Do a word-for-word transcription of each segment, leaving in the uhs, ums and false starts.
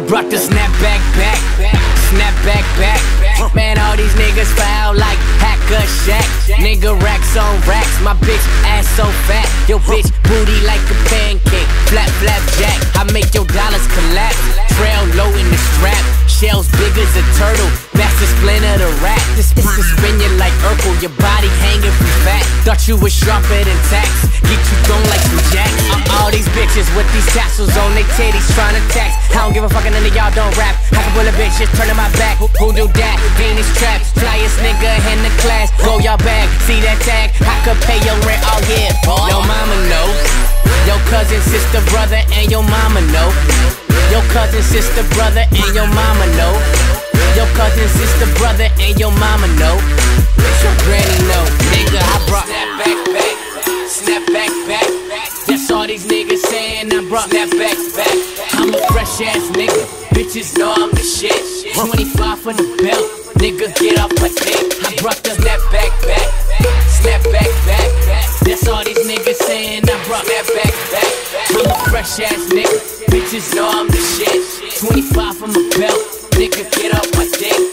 brought the snapback back, snapback back. Man, all these niggas foul like Hacker Shack. Nigga racks on racks, my bitch ass so fat. Yo bitch booty like a pancake, flap flap jack. I make your dollars collapse, trail low in the strap. Shells big as a turtle, master splinter the rat. This is to spin you like Urkel, your body hanging from fat. Thought you was sharper than tax, get you thrown like some jacks. I'm all these bitches with these tassels on their titties trying to tax. I don't give a fuck and none of y'all don't rap. I can pull a bitch, just turning my back. Who, who do that? Venus trap, flyest nigga in the class. Go y'all bag, see that tag? I could pay your rent all year. Your mama know, your cousin, sister, brother, and your mama know. Your cousin, sister, brother, and your mama know. Your cousin, sister, brother, and your mama know. Your granny know. Nigga, I brought that back, back, snap back, back. That's all these niggas saying, I brought that back, back. I'm a fresh ass nigga, bitches know I'm the shit. twenty-five for the belt, nigga, get off my dick. I brought the snap back, back, snap back, back. That's all these niggas saying, I brought that back, back. I'm a fresh ass nigga, bitches know I'm the shit. twenty-five from the belt, nigga, get off my dick.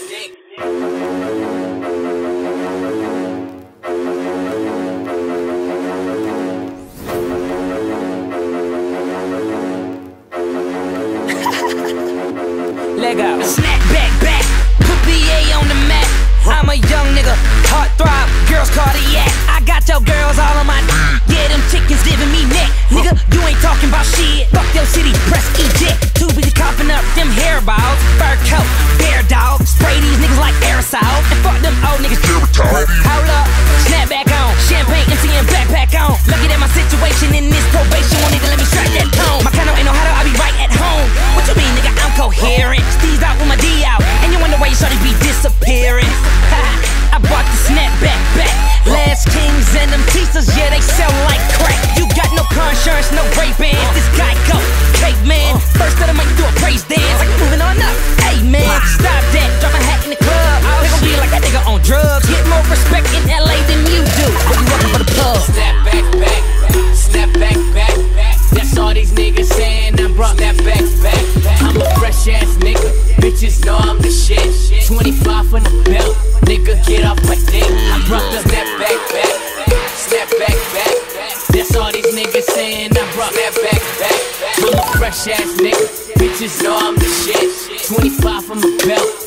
Leg out. Snap back, back, put B A on the map. I'm a young nigga, heart throb, girls cardiac. I got your girls all on my d. Yeah, them chickens giving me neck. Nigga, you ain't talking about shit. Fuck your city, press eject. Too busy coughing up them hairballs. Fur coat, bear dog. Spray these niggas like aerosol. And fuck them old niggas. Hold up, snap back on. Champagne empty and backpack on. Lucky that my situation in this probation won't need to let me strike that tone. My kind of ain't know how to, I be right at home. What you mean, nigga? I'm coherent. Steve's out with my D out. And you wonder why you started be disappearing. I brought the snapback back. Last Kings and them teasers, yeah, they sell like crack. You got no car insurance, no Ray Bans. This guy go, caveman. First let him make you do a praise dance. Like moving on up. Hey man, stop that. Drop a hat in the club. They gon' be like that nigga on drugs. Get more respect in L A than you do. When you walking for the pub. Snap back, back, snap back, back. That's all these niggas saying. I brought that back, back. I'm a fresh ass nigga. Bitches know I'm the shit. twenty-five from the belt. Nigga, get off my dick. I brought the snap back, back, snap back, back. That's all these niggas saying. I brought that back, back. I'm a fresh ass nigga. Bitches know I'm the shit. twenty-five from the belt.